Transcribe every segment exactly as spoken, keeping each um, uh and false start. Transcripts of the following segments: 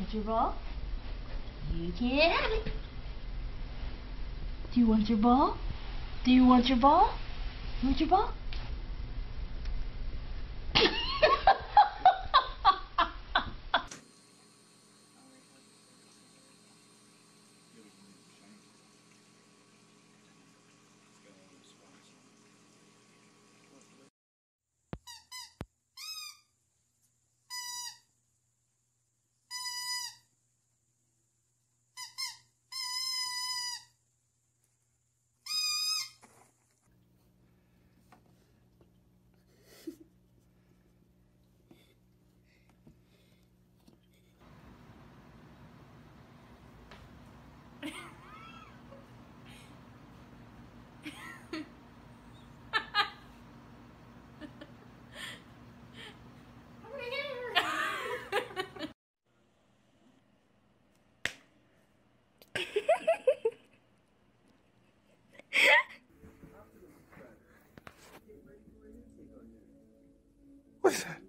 want your ball? You can't have it. Do you want your ball? Do you want your ball? You want your ball? What's that?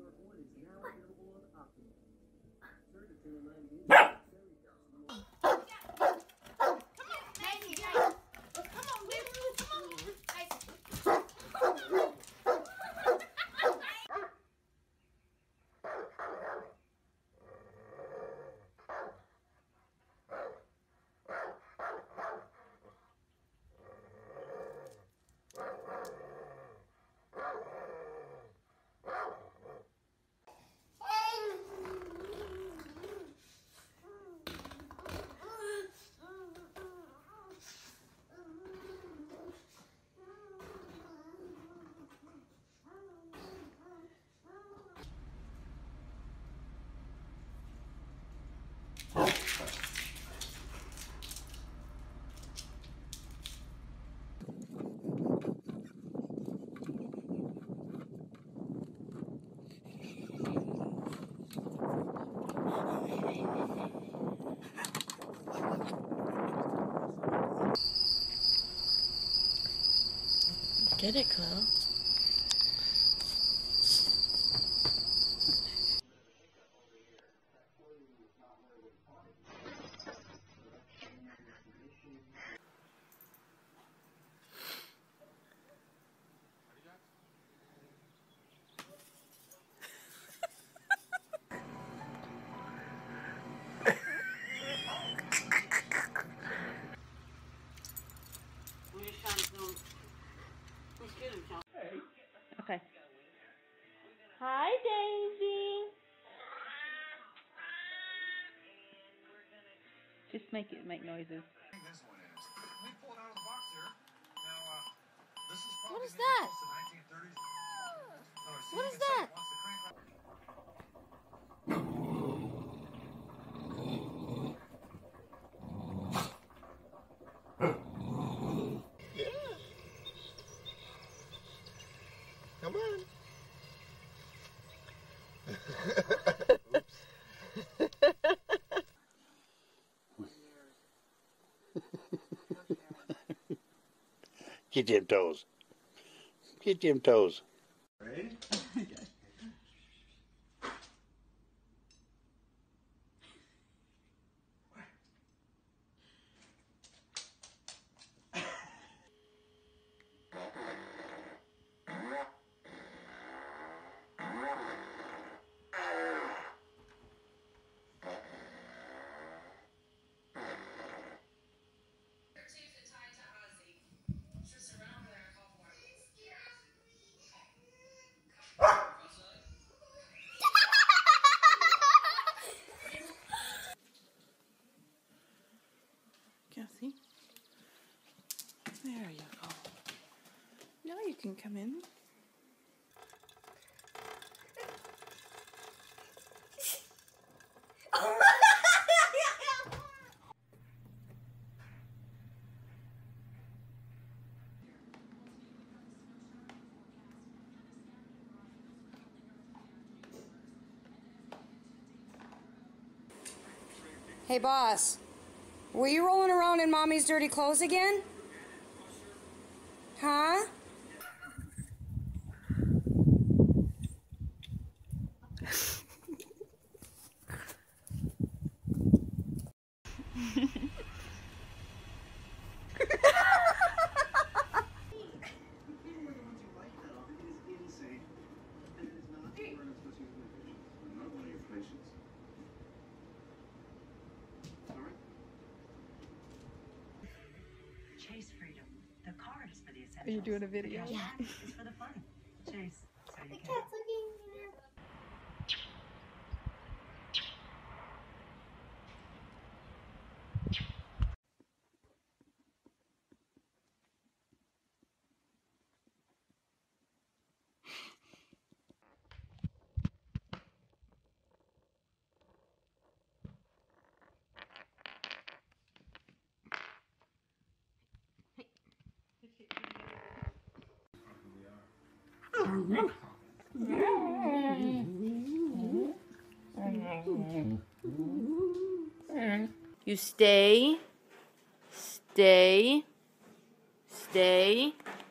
Get it, Chloe. Okay. Hi, Daisy. Just make it make noises. This one is. We pulled out of the box here. Now, uh, this is What probably is that? the nineteen thirties. Oh, so What you is can say that? it wants to crank up. Come on. Get them toes. Get them toes. Ready? Cassie, there you go. Now you can come in. Hey, boss. Were you rolling around in Mommy's dirty clothes again? Huh? Are you doing a video? Yeah. It's for the fun. Chase. The cat's looking. You stay, stay, stay.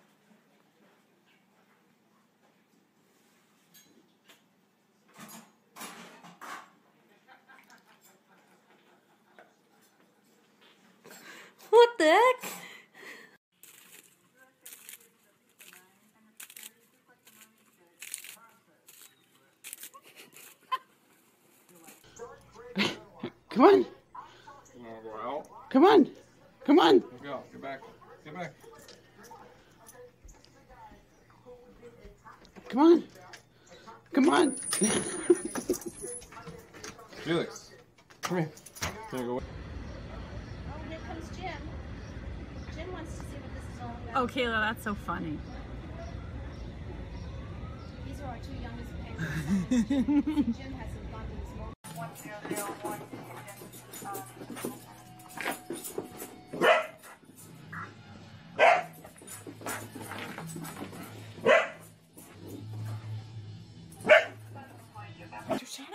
What the heck? Come on. You wanna go out? Come on. Come on. Let's go. Get back. Get back. Come on. Come on. Felix. Come here. Can I go away? Oh, here comes Jim. Jim wants to see what this is all about. Oh, Kayla, that's so funny. These are our two youngest parents. Jim has some fun with his mom. Your shadow?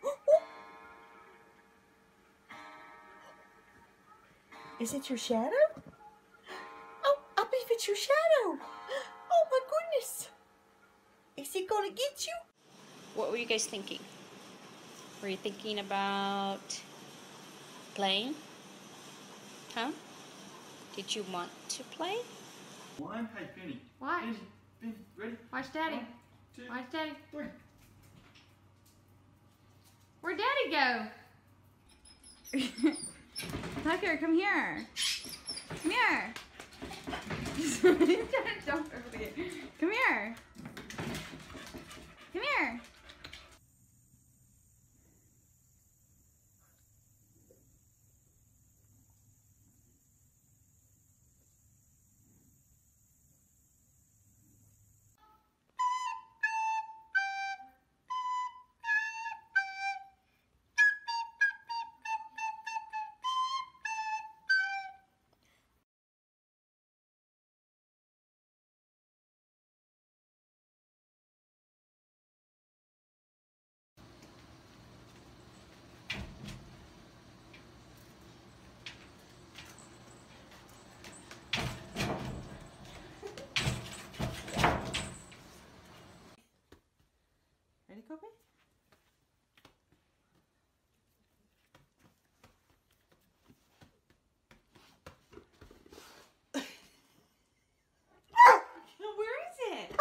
Is it your shadow? Oh, I believe it's your shadow. Oh my goodness. Is he gonna get you? What were you guys thinking? Were you thinking about playing? Huh? Did you want to play? One, hey Penny. Watch. Penny, Penny, ready? Watch Daddy. One, two, Watch Daddy. three. Where'd Daddy go? Tucker, come here. Come here. He's trying to jump over the Come here. Come here. Ready, Kobe? Where is it?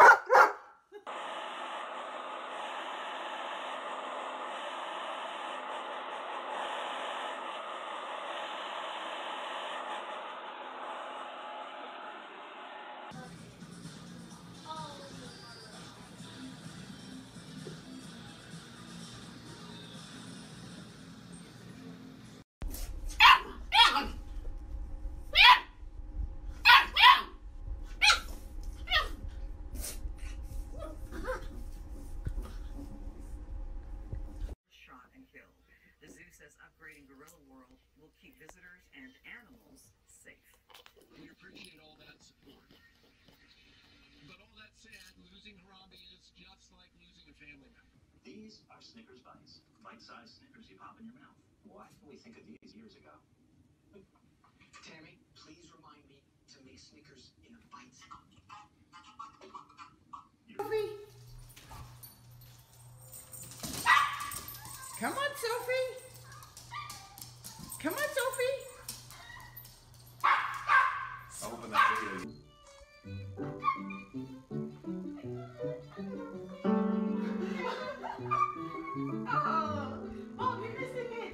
Shot and killed. The zoo says upgrading Gorilla World will keep visitors and animals safe. We appreciate all that support. But all that said, losing Harambe is just like losing a family member. These are Snickers Bites. Bite-sized Snickers you pop in your mouth. Why didn't we think of these years ago? Tammy, please remind me to make Snickers in a bite. Come on, Sophie. Come on, Sophie. I'll open that video. Oh, oh, you're missing it.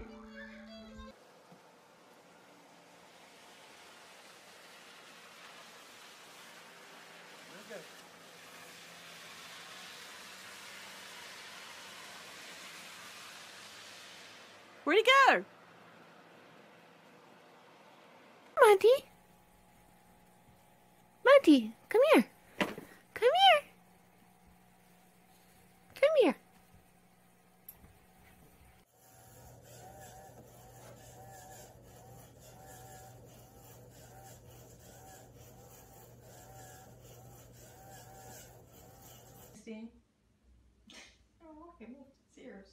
Where'd he go? Monty. Monty, come here. Come here. Come here. See? Oh, look, it moved its ears.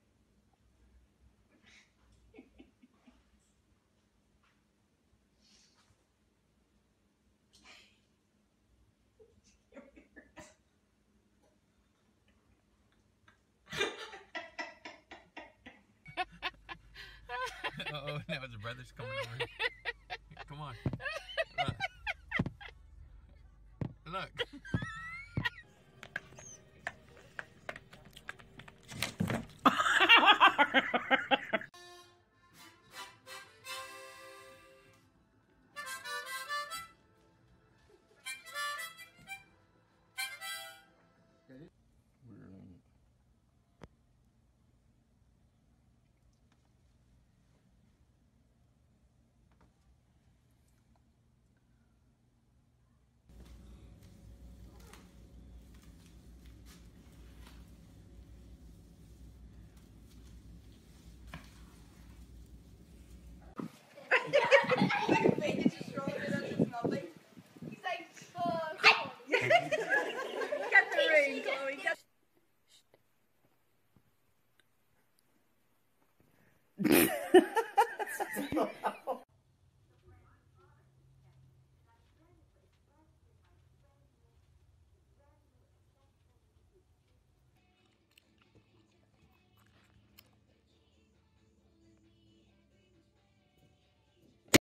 Uh-oh, now his brother's coming over. Come on. Look. Look.